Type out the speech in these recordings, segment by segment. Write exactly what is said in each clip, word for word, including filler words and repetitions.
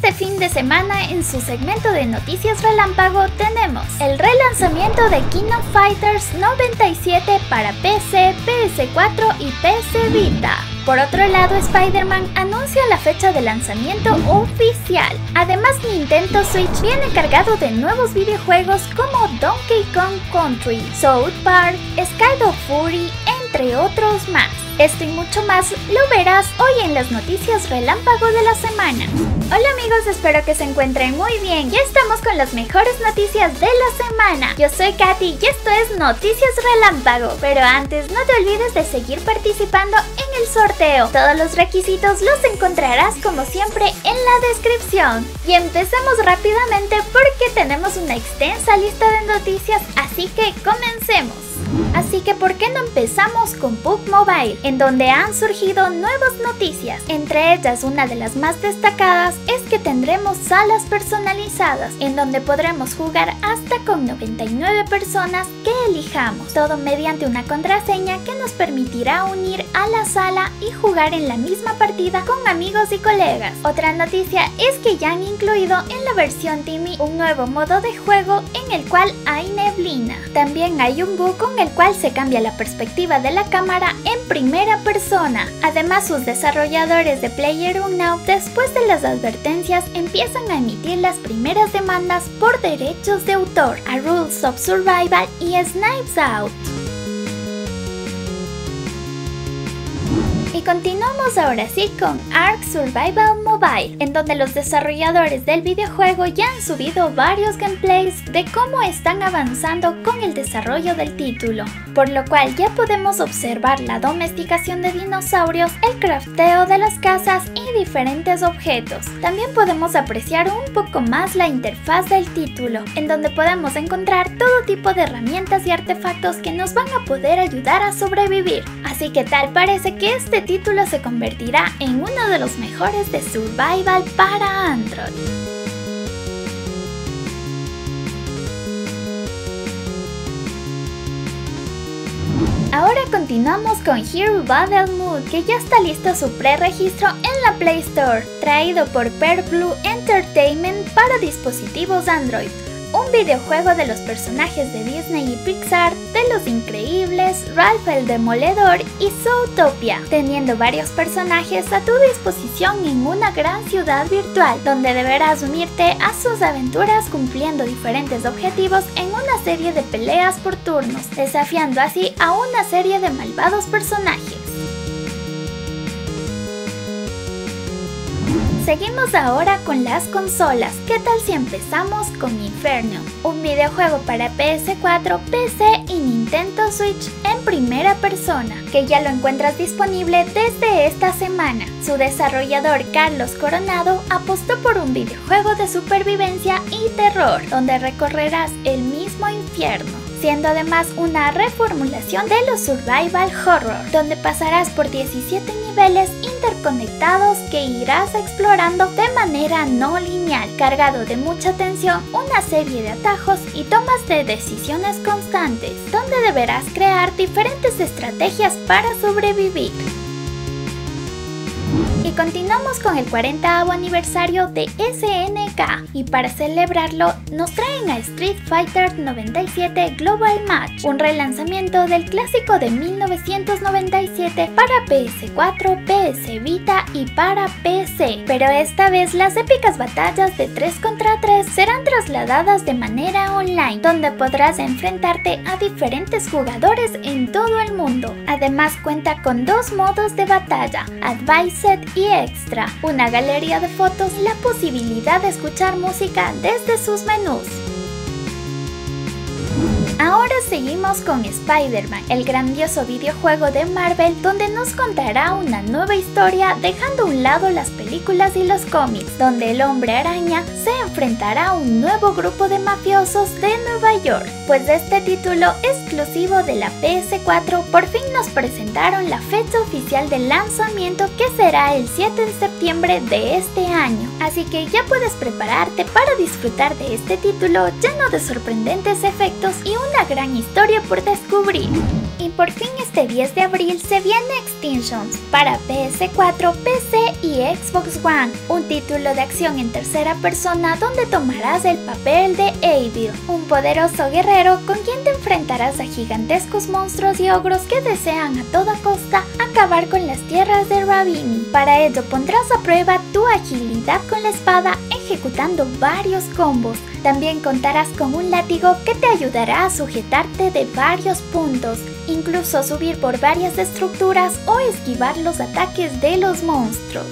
Este fin de semana, en su segmento de Noticias Relámpago, tenemos el relanzamiento de King of Fighters noventa y siete para P C, P S cuatro y P S Vita. Por otro lado, Spider-Man anuncia la fecha de lanzamiento oficial. Además, Nintendo Switch viene cargado de nuevos videojuegos como Donkey Kong Country, South Park, Skies of Fury, entre otros más. Esto y mucho más lo verás hoy en las noticias relámpago de la semana. Hola amigos, espero que se encuentren muy bien. Ya estamos con las mejores noticias de la semana. Yo soy Katy y esto es Noticias Relámpago. Pero antes, no te olvides de seguir participando en el sorteo. Todos los requisitos los encontrarás como siempre en la descripción. Y empecemos rápidamente porque tenemos una extensa lista de noticias, así que comencemos. Así que ¿por qué no empezamos con P U B G Mobile, en donde han surgido nuevas noticias? Entre ellas, una de las más destacadas es que tendremos salas personalizadas, en donde podremos jugar hasta con noventa y nueve personas que elijamos, todo mediante una contraseña que nos permitirá unir a la sala y jugar en la misma partida con amigos y colegas. Otra noticia es que ya han incluido en la versión Timmy un nuevo modo de juego en el cual hay neblina. También hay un bug con el cual se cambia la perspectiva de la cámara en primera persona. Además, sus desarrolladores de PlayerUnknown, después de las advertencias, empiezan a emitir las primeras demandas por derechos de autor a Rules of Survival y Knives Out. Y continuamos ahora sí con Ark Survival Mobile, en donde los desarrolladores del videojuego ya han subido varios gameplays de cómo están avanzando con el desarrollo del título, por lo cual ya podemos observar la domesticación de dinosaurios, el crafteo de las casas y diferentes objetos. También podemos apreciar un poco más la interfaz del título, en donde podemos encontrar todo tipo de herramientas y artefactos que nos van a poder ayudar a sobrevivir. Así que tal parece que este título se convertirá en uno de los mejores de survival para Android. Ahora continuamos con Hero Battle Mode, que ya está listo su pre-registro en la Play Store, traído por Pearl Blue Entertainment para dispositivos Android. Un videojuego de los personajes de Disney y Pixar, de Los Increíbles, Ralph el Demoledor y Zootopia, teniendo varios personajes a tu disposición en una gran ciudad virtual, donde deberás unirte a sus aventuras cumpliendo diferentes objetivos en una serie de peleas por turnos, desafiando así a una serie de malvados personajes. Seguimos ahora con las consolas. ¿Qué tal si empezamos con Inferno? Un videojuego para P S cuatro, P C y Nintendo Switch en primera persona, que ya lo encuentras disponible desde esta semana. Su desarrollador Carlos Coronado apostó por un videojuego de supervivencia y terror, donde recorrerás el mismo infierno, siendo además una reformulación de los survival horror, donde pasarás por diecisiete niveles interconectados que irás explorando de manera no lineal, cargado de mucha tensión, una serie de atajos y tomas de decisiones constantes, donde deberás crear diferentes estrategias para sobrevivir. Y continuamos con el cuarentaavo aniversario de S N K, y para celebrarlo nos traen a Street Fighter noventa y siete Global Match, un relanzamiento del clásico de mil novecientos noventa y siete para P S cuatro, P S Vita y para P C, pero esta vez las épicas batallas de tres contra tres serán trasladadas de manera online, donde podrás enfrentarte a diferentes jugadores en todo el mundo. Además cuenta con dos modos de batalla, Advanced y Extra, una galería de fotos y la posibilidad de escuchar música desde sus menús. Ahora seguimos con Spider-Man, el grandioso videojuego de Marvel, donde nos contará una nueva historia dejando a un lado las películas y los cómics, donde el Hombre Araña se enfrentará a un nuevo grupo de mafiosos de Nueva York. Pues de este título exclusivo de la P S cuatro por fin nos presentaron la fecha oficial de lanzamiento, que será el siete de septiembre de este año, así que ya puedes prepararte para disfrutar de este título lleno de sorprendentes efectos y una gran historia por descubrir. Y por fin este diez de abril se viene Extinctions para P S cuatro, P C y Xbox One, un título de acción en tercera persona donde tomarás el papel de Evil, un poderoso guerrero con quien te enfrentarás a gigantescos monstruos y ogros que desean a toda costa acabar con las tierras de Ravini. Para ello pondrás a prueba tu agilidad con la espada ejecutando varios combos. También contarás con un látigo que te ayudará a sujetarte de varios puntos, incluso subir por varias estructuras o esquivar los ataques de los monstruos.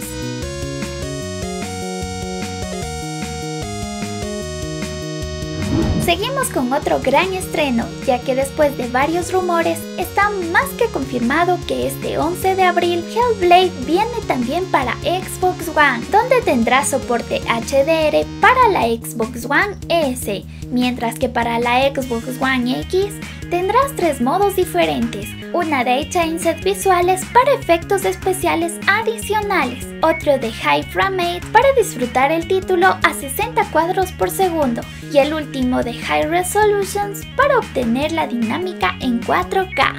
Seguimos con otro gran estreno, ya que después de varios rumores, está más que confirmado que este once de abril Hellblade viene también para Xbox One, donde tendrá soporte H D R para la Xbox One S, mientras que para la Xbox One X tendrás tres modos diferentes, una de chainsets visuales para efectos especiales adicionales, otro de High Frame Rate para disfrutar el título a sesenta cuadros por segundo y el último de High Resolutions para obtener la dinámica en cuatro K.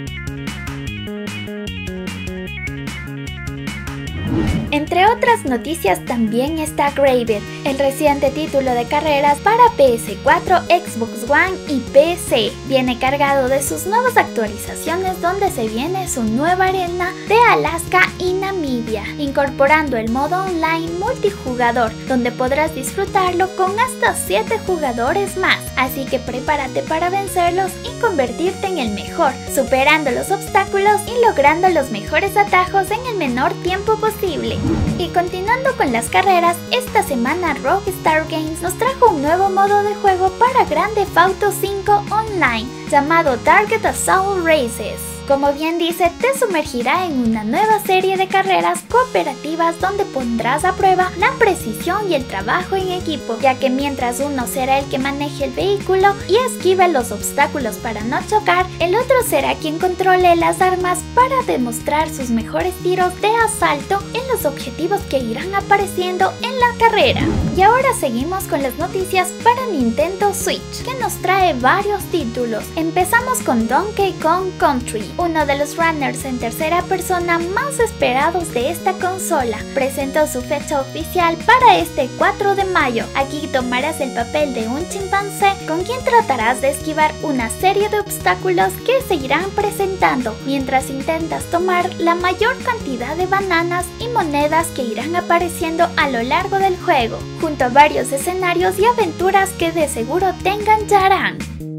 Entre otras noticias también está Gravel, el reciente título de carreras para P S cuatro, Xbox One y P C. Viene cargado de sus nuevas actualizaciones donde se viene su nueva arena de Alaska y Namibia, incorporando el modo online multijugador, donde podrás disfrutarlo con hasta siete jugadores más. Así que prepárate para vencerlos y convertirte en el mejor, superando los obstáculos y logrando los mejores atajos en el menor tiempo posible. Y continuando con las carreras, esta semana Rockstar Games nos trajo un nuevo modo de juego para Grand Theft Auto cinco Online, llamado Target Assault Races. Como bien dice, te sumergirá en una nueva serie de carreras cooperativas donde pondrás a prueba la precisión y el trabajo en equipo, ya que mientras uno será el que maneje el vehículo y esquive los obstáculos para no chocar, el otro será quien controle las armas para demostrar sus mejores tiros de asalto en los objetivos que irán apareciendo en la carrera. Y ahora seguimos con las noticias para Nintendo Switch, que nos trae varios títulos. Empezamos con Donkey Kong Country, uno de los runners en tercera persona más esperados de esta consola. Presentó su fecha oficial para este cuatro de mayo. Aquí tomarás el papel de un chimpancé con quien tratarás de esquivar una serie de obstáculos que se irán presentando mientras intentas tomar la mayor cantidad de bananas y monedas que irán apareciendo a lo largo del juego, junto a varios escenarios y aventuras que de seguro te engancharán.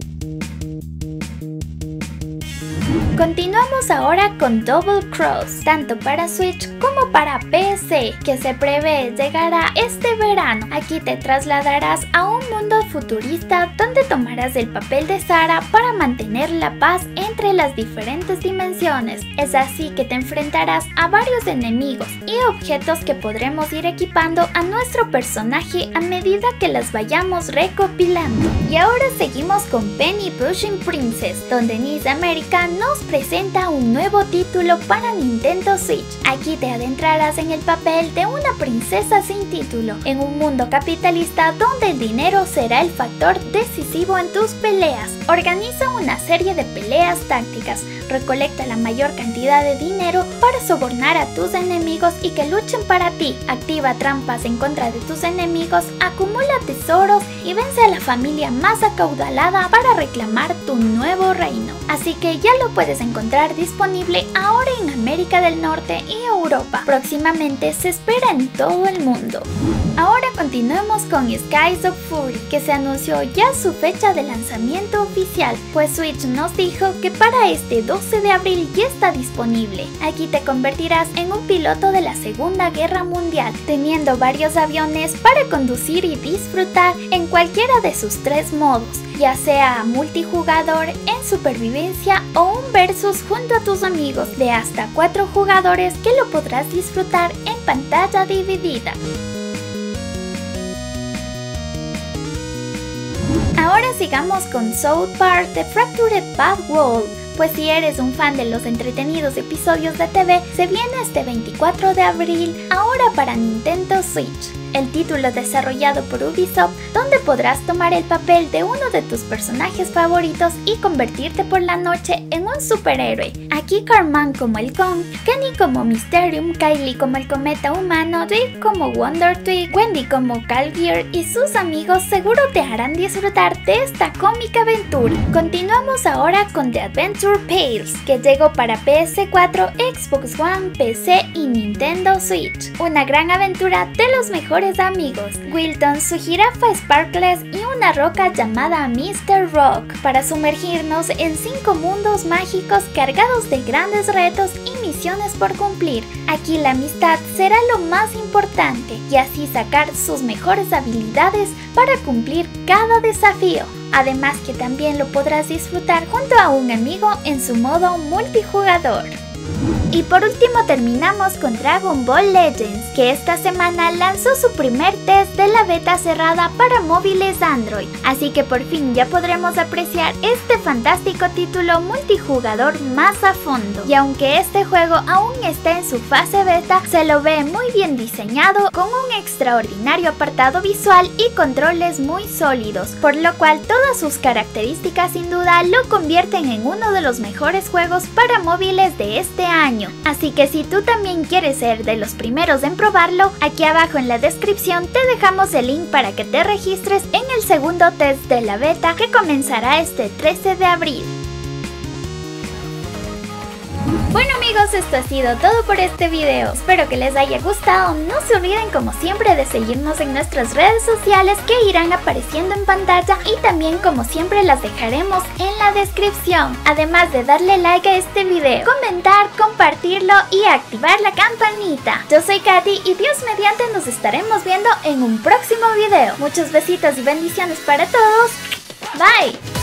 Continuamos ahora con Double Cross, tanto para Switch como para P C, que se prevé llegará este verano. Aquí te trasladarás a un mundo futurista donde tomarás el papel de Sarah para mantener la paz entre las diferentes dimensiones. Es así que te enfrentarás a varios enemigos y objetos que podremos ir equipando a nuestro personaje a medida que las vayamos recopilando. Y ahora seguimos con Penny Pushing Princess, donde Nice America nos presenta un nuevo título para Nintendo Switch. Aquí te adentrarás en el papel de una princesa sin título, en un mundo capitalista donde el dinero será el factor decisivo en tus peleas. Organiza una serie de peleas tácticas, recolecta la mayor cantidad de dinero para sobornar a tus enemigos y que luchen para ti. Activa trampas en contra de tus enemigos, acumula tesoros y vence a la familia más acaudalada para reclamar tu nuevo reino. Así que ya lo puedes encontrar disponible ahora en América del Norte y Europa. Próximamente se espera en todo el mundo. Ahora continuemos con Skies of Fury, que se anunció ya su fecha de lanzamiento oficial, pues Switch nos dijo que para este doce de abril ya está disponible. Aquí te convertirás en un piloto de la Segunda Guerra Mundial, teniendo varios aviones para conducir y disfrutar en cualquiera de sus tres modos, ya sea multijugador, en supervivencia o un versus junto a tus amigos de hasta cuatro jugadores que lo podrás disfrutar en pantalla dividida. Ahora sigamos con South Park The Fractured Path World, pues si eres un fan de los entretenidos episodios de T V, se viene este veinticuatro de abril ahora para Nintendo Switch. el título desarrollado por Ubisoft, donde podrás tomar el papel de uno de tus personajes favoritos y convertirte por la noche en un superhéroe. Aquí Cartman como el Kong, Kenny como Mysterium, Kylie como el cometa humano, Drake como Wonder Twig, Wendy como Calgear y sus amigos seguro te harán disfrutar de esta cómica aventura. Continuamos ahora con The Adventure Pails, que llegó para P S cuatro, Xbox One, P C y Nintendo Switch. Una gran aventura de los mejores amigos, Wilton, su jirafa Sparkles y una roca llamada mister Rock, para sumergirnos en cinco mundos mágicos cargados de grandes retos y misiones por cumplir. Aquí la amistad será lo más importante y así sacar sus mejores habilidades para cumplir cada desafío. Además que también lo podrás disfrutar junto a un amigo en su modo multijugador. Y por último terminamos con Dragon Ball Legends, que esta semana lanzó su primer test de la beta cerrada para móviles Android, así que por fin ya podremos apreciar este fantástico título multijugador más a fondo. Y aunque este juego aún está en su fase beta, se lo ve muy bien diseñado, con un extraordinario apartado visual y controles muy sólidos, por lo cual todas sus características sin duda lo convierten en uno de los mejores juegos para móviles de este año. Así que si tú también quieres ser de los primeros en probarlo, aquí abajo en la descripción te dejamos el link para que te registres en el segundo test de la beta que comenzará este trece de abril. Bueno amigos, esto ha sido todo por este video, espero que les haya gustado. No se olviden como siempre de seguirnos en nuestras redes sociales que irán apareciendo en pantalla y también como siempre las dejaremos en la descripción. Además de darle like a este video, comentar, compartirlo y activar la campanita. Yo soy Katy y Dios mediante nos estaremos viendo en un próximo video. Muchos besitos y bendiciones para todos. Bye.